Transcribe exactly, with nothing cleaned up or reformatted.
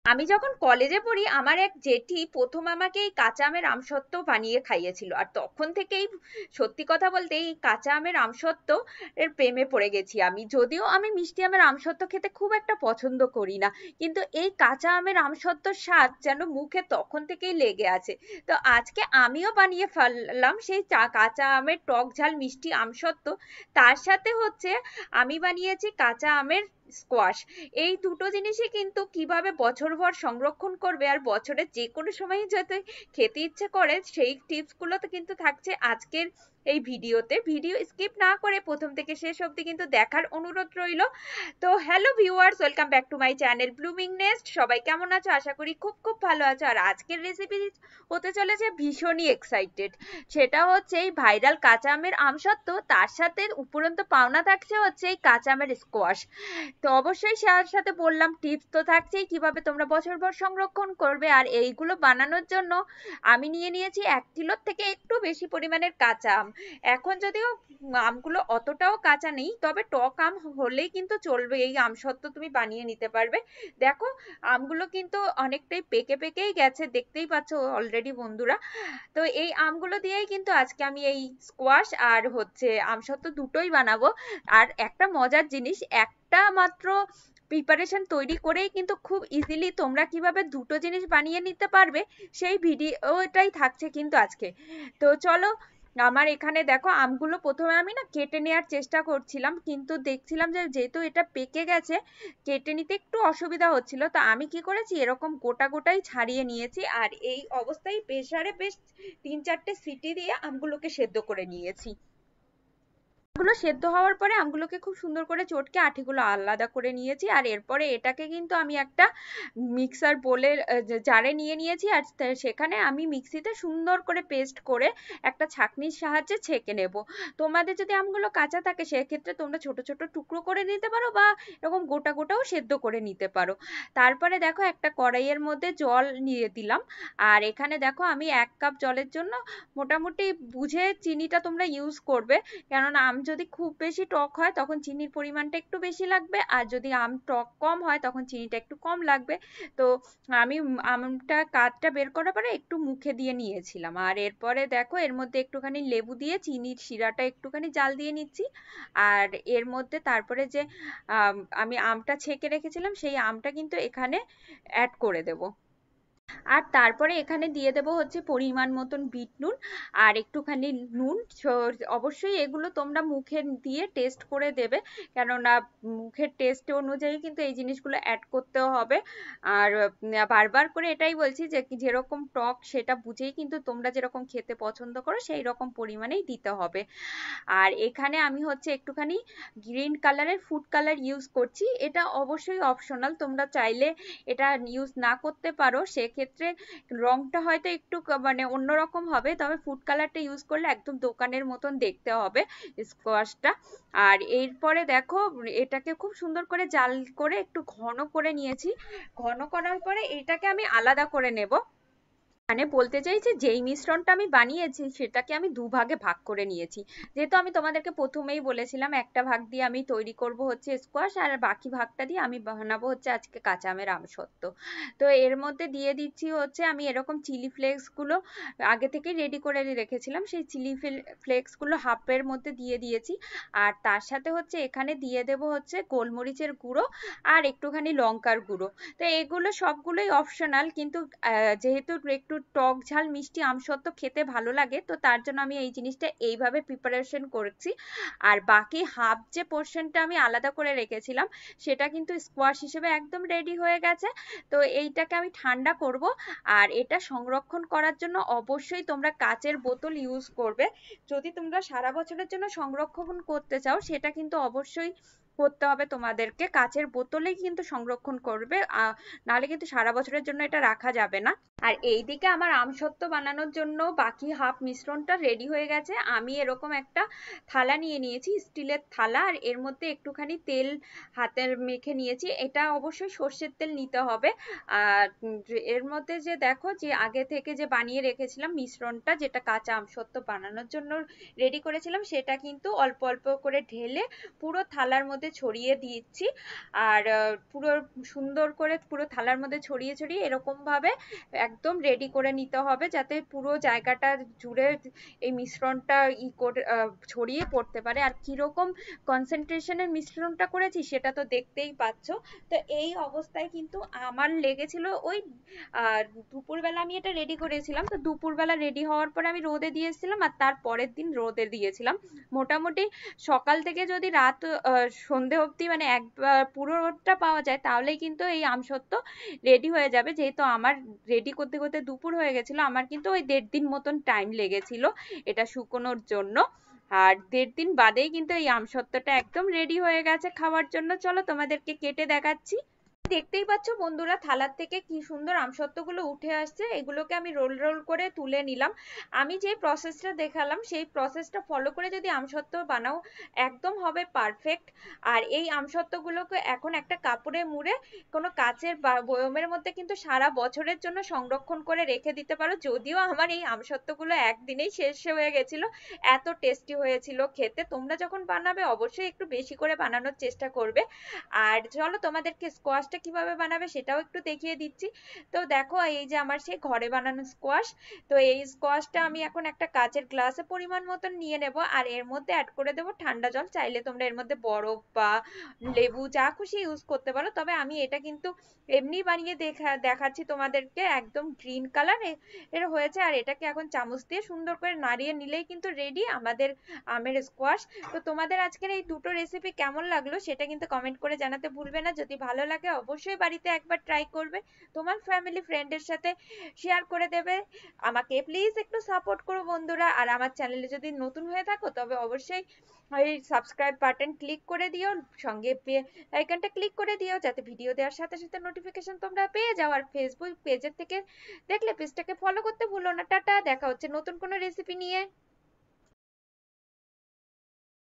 আমি যখন কলেজে পড়ি আমার এক জেঠি প্রথম আমাকে এই কাঁচা আমের আমসত্ত্ব বানিয়ে খাইয়েছিল, আর তখন থেকেই সত্যি কথা বলতে এই কাঁচা আমের আমসত্ত্ব এর প্রেমে পড়ে গেছি আমি। যদিও আমি মিষ্টি আমের আমসত্ত্ব খেতে খুব একটা পছন্দ করি না, কিন্তু এই কাঁচা আমের আমসত্ত্বর স্বাদ যেন মুখে তখন থেকেই লেগে আছে। তো আজকে আমিও বানিয়ে ফেললাম সেই কাঁচা আমের টক ঝাল মিষ্টি আমসত্ত্ব। তার সাথে হচ্ছে আমি বানিয়েছি কাঁচা আমের স্কোয়াশ। এই দুটো জিনিসই কিন্তু কিভাবে বছরভর সংরক্ষণ করবে আর বছরের যে কোনো সময় যাতে খেতে ইচ্ছে করে সেই টিপস গুলো তো কিন্তু থাকছে আজকের এই ভিডিওতে। ভিডিও স্কিপ না করে প্রথম থেকে শেষ অবধি কিন্তু দেখার অনুরোধ রইল। তো hello viewers, welcome back to my channel Blooming Nest. সবাই কেমন আছো? আশা করি খুব খুব ভালো আছো। আর আজকের রেসিপি হতে চলেছে ভীষণই এক্সাইটেড। সেটা হচ্ছে এই ভাইরাল কাঁচা আমের আমসত্ত্ব, তার সাথে উপরন্ত পাওনা থাকছে হচ্ছে এই কাঁচা আমের স্কোয়াশ। তো অবশ্যই তার সাথে বললাম টিপস তো থাকছেই কিভাবে তোমরা বছরভর সংরক্ষণ করবে। আর এইগুলো বানানোর জন্য আমি নিয়ে নিয়েছি এক কিলোর থেকে একটু বেশি পরিমাণের কাঁচা আম। এখন যদিও আমগুলো অতটাও কাঁচা নেই, তবে টক আম হলেই কিন্তু চলবে, এই আমসত্ত্ব তুমি বানিয়ে নিতে পারবে। দেখো আমগুলো কিন্তু অনেকটাই পেকে পেকেই গেছে, দেখতেই পাচ্ছ অলরেডি বন্ধুরা। তো এই আমগুলো দিয়েই কিন্তু আজকে আমি এই স্কোয়াশ আর হচ্ছে আমসত্ত্ব দুটোই বানাবো। আর একটা মজার জিনিস, একটা মাত্র প্রিপারেশন তৈরি করেই কিন্তু খুব ইজিলি তোমরা কিভাবে দুটো জিনিস বানিয়ে নিতে পারবে সেই ভিডিওটাই থাকছে কিন্তু আজকে। তো চলো, আমার এখানে দেখো আমগুলো প্রথমে আমি না কেটে নেওয়ার চেষ্টা করছিলাম, কিন্তু দেখছিলাম যে যেহেতু এটা পেকে গেছে কেটে নিতে একটু অসুবিধা হচ্ছিল। তো আমি কি করেছি, এরকম গোটা গোটাই ছাড়িয়ে নিয়েছি আর এই অবস্থায় প্রেসারে বেশ তিন চারটে সিটি দিয়ে আমগুলোকে সেদ্ধ করে নিয়েছি। আমগুলো সেদ্ধ হওয়ার পরে আমগুলোকে খুব সুন্দর করে চটকে আঠিগুলো আলাদা করে নিয়েছি। আর এরপরে এটাকে কিন্তু আমি একটা মিক্সার বোলের জারে নিয়ে নিয়েছি, আর সেখানে আমি মিক্সিতে সুন্দর করে পেস্ট করে একটা ছাঁকনির সাহায্যে ছেঁকে নেব। তোমাদের যদি আমগুলো কাঁচা থাকে সেক্ষেত্রে তোমরা ছোট ছোট টুকরো করে নিতে পারো বা এরকম গোটা গোটাও সেদ্ধ করে নিতে পারো। তারপরে দেখো একটা কড়াইয়ের মধ্যে জল নিয়ে দিলাম, আর এখানে দেখো আমি এক কাপ জলের জন্য মোটামুটি বুঝে চিনিটা তোমরা ইউজ করবে, কেননা আম যদি খুব বেশি টক হয় তখন চিনির পরিমাণটা একটু বেশি লাগবে, আর যদি আম টক কম হয় তখন চিনিটা একটু কম লাগবে। তো আমি আমটা কাঠটা বের করার পরে একটু মুখে দিয়ে নিয়েছিলাম, আর এরপরে দেখো এর মধ্যে একটুখানি লেবু দিয়ে চিনির শিরাটা একটুখানি জাল দিয়ে নিচ্ছি। আর এর মধ্যে তারপরে যে আমি আমটা ছেঁকে রেখেছিলাম সেই আমটা কিন্তু এখানে অ্যাড করে দেবো। আর তারপরে এখানে দিয়ে দেব হচ্ছে পরিমাণ মতন বিট নুন আর একটুখানি নুন। অবশ্যই এগুলো তোমরা মুখে দিয়ে টেস্ট করে দেবে, কেননা মুখের টেস্ট অনুযায়ী কিন্তু এই জিনিসগুলো অ্যাড করতেও হবে। আর বারবার করে এটাই বলছি যে যেরকম টক সেটা বুঝেই কিন্তু তোমরা যেরকম খেতে পছন্দ করো সেই রকম পরিমাণেই দিতে হবে। আর এখানে আমি হচ্ছে একটুখানি গ্রিন কালারের ফুড কালার ইউজ করছি, এটা অবশ্যই অপশনাল, তোমরা চাইলে এটা ইউজ না করতে পারো, সেক্ষেত্রে রংটা হয়তো একটু মানে অন্যরকম হবে, তবে ফুড কালারটা ইউজ করলে একদম দোকানের মতন দেখতে হবে স্কোয়াশটা। আর এরপরে দেখো এটাকে খুব সুন্দর করে জাল করে একটু ঘন করে নিয়েছি। ঘন করার পরে এটাকে আমি আলাদা করে নেব। মানে বলতে চাইছি যেই মিশ্রণটা আমি বানিয়েছি সেটাকে আমি দুভাগে ভাগ করে নিয়েছি। যেহেতু আমি তোমাদেরকে প্রথমেই বলেছিলাম একটা ভাগ দিয়ে আমি তৈরি করব হচ্ছে স্কোয়াশ, আর বাকি ভাগটা দিয়ে আমি বানাবো হচ্ছে আজকে কাঁচা আমের আমসত্ত্ব। তো এর মধ্যে দিয়ে দিচ্ছি হচ্ছে আমি এরকম চিলি ফ্লেক্স গুলো আগে থেকে রেডি করে রেখেছিলাম, সেই চিলি ফ্লেক্স গুলো হাফের মধ্যে দিয়ে দিয়েছি। আর তার সাথে হচ্ছে এখানে দিয়ে দেব হচ্ছে গোলমরিচের গুঁড়ো আর একটুখানি লঙ্কার গুঁড়ো। তো এগুলো সবগুলোই অপশনাল, কিন্তু যেহেতু একটু টক ঝাল মিষ্টি আমসত্ত্ব খেতে ভালো লাগে তো তার জন্য আমি এই জিনিসটা এইভাবে প্রিপারেশন করছি। আর বাকি হাফ যে পোর্শনটা আমি আলাদা করে রেখেছিলাম সেটা কিন্তু স্কোয়াশ হিসেবে একদম রেডি হয়ে গেছে। তো এইটাকে আমি ঠান্ডা করব। আর এটা সংরক্ষণ করার জন্য অবশ্যই তোমরা কাচের বোতল ইউজ করবে। যদি তোমরা সারা বছরের জন্য সংরক্ষণ করতে চাও সেটা কিন্তু অবশ্যই করতে হবে তোমাদেরকে, কাচের বোতলেই কিন্তু সংরক্ষণ করবে, নাহলে কিন্তু সারা বছরের জন্য এটা রাখা যাবে না। আর এইদিকে আমার আমসত্ত্ব বানানোর জন্য বাকি হাফ মিশ্রণটা রেডি হয়ে গেছে। আমি এরকম একটা থালা নিয়ে নিয়েছি, স্টিলের থালা, আর এর মধ্যে একটুখানি তেল হাতের মেখে নিয়েছি, এটা অবশ্যই সর্ষের তেল নিতে হবে। আর এর মধ্যে যে দেখো যে আগে থেকে যে বানিয়ে রেখেছিলাম মিশ্রণটা, যেটা কাঁচা আমসত্ত্ব বানানোর জন্য রেডি করেছিলাম, সেটা কিন্তু অল্প অল্প করে ঢেলে পুরো থালার মধ্যে মধ্যে ছড়িয়ে দিচ্ছি আর পুরো সুন্দর করে পুরো থালার মধ্যে ছড়িয়ে ছড়িয়ে এরকম ভাবে একদম রেডি করে নিতে হবে যাতে পুরো জায়গাটা জুড়ে এই মিশ্রণটা ই করে ছড়িয়ে পড়তে পারে। আর কিরকম কনসেন্ট্রেশনের মিশ্রণটা করেছি সেটা তো দেখতেই পাচ্ছ। তো এই অবস্থায় কিন্তু আমার লেগেছিল ওই আহ দুপুরবেলা আমি এটা রেডি করেছিলাম, তো দুপুরবেলা রেডি হওয়ার পর আমি রোদে দিয়েছিলাম আর তার পরের দিন রোদে দিয়েছিলাম। মোটামুটি সকাল থেকে যদি রাত সন্ধে অবধি মানে একবার পুরো রোদটা পাওয়া যায় তাহলেই কিন্তু এই আমসত্ত্ব রেডি হয়ে যাবে। যেহেতু আমার রেডি করতে করতে দুপুর হয়ে গেছিল, আমার কিন্তু ওই দেড় দিন মতন টাইম লেগেছিল এটা শুকোনোর জন্য। আর দেড় দিন বাদেই কিন্তু এই আমসত্ত্বটা একদম রেডি হয়ে গেছে খাওয়ার জন্য। চলো তোমাদেরকে কেটে দেখাচ্ছি। দেখতেই পাচ্ছ বন্ধুরা থালার থেকে কি সুন্দর আমসত্ত্বগুলো উঠে আসছে। এগুলোকে আমি রোল রোল করে তুলে নিলাম। আমি যে প্রসেসটা দেখালাম সেই প্রসেসটা ফলো করে যদি আমসত্ত্ব বানাও একদম হবে পারফেক্ট। আর এই আমসত্ত্বগুলোকে এখন একটা কাপড়ে মুড়ে কোনো কাচের বয়মের মধ্যে কিন্তু সারা বছরের জন্য সংরক্ষণ করে রেখে দিতে পারো। যদিও আমার এই আমসত্ত্বগুলো একদিনেই শেষ হয়ে গেছিল, এত টেস্টি হয়েছিল খেতে। তোমরা যখন বানাবে অবশ্যই একটু বেশি করে বানানোর চেষ্টা করবে। আর চলো তোমাদেরকে স্কোয়াশ কিভাবে বানাবে সেটাও একটু দেখিয়ে দিচ্ছি। তো দেখো এই যে আমার সেই ঘরে বানানো স্কোয়াশ। তো এই স্কোয়াশটা আমি এখন একটা কাচের গ্লাসে পরিমাণ মতন নিয়ে নেব আর এর মধ্যে অ্যাড করে দেবো ঠান্ডা জল। চাইলে তোমরা এর মধ্যে বরফ বা লেবু যা খুশি ইউজ করতে পারো, তবে আমি এটা কিন্তু এমনি বানিয়ে দেখা দেখাচ্ছি তোমাদেরকে। একদম গ্রিন কালার এর হয়েছে আর এটাকে এখন চামচ দিয়ে সুন্দর করে নাড়িয়ে নিলেই কিন্তু রেডি আমাদের আমের স্কোয়াশ। তো তোমাদের আজকের এই দুটো রেসিপি কেমন লাগলো সেটা কিন্তু কমেন্ট করে জানাতে ভুলবে না। যদি ভালো লাগে অবশ্যই বাড়িতে একবার ট্রাই করবে, তোমার ফ্যামিলি ফ্রেন্ডের সাথে শেয়ার করে দেবে। আমাকে প্লিজ একটু সাপোর্ট করো বন্ধুরা। আর আমার চ্যানেলে যদি নতুন হয়ে থাকো তবে অবশ্যই ওই সাবস্ক্রাইব বাটন ক্লিক করে দিও, সঙ্গে আইকনটা ক্লিক করে দিও যাতে ভিডিও দেওয়ার সাথে সাথে নোটিফিকেশন তোমরা পেয়ে যাও। আর ফেসবুক পেজের থেকে দেখলে পেজটাকে ফলো করতে ভুলো না। টাটা, দেখা হচ্ছে নতুন কোনো রেসিপি নিয়ে।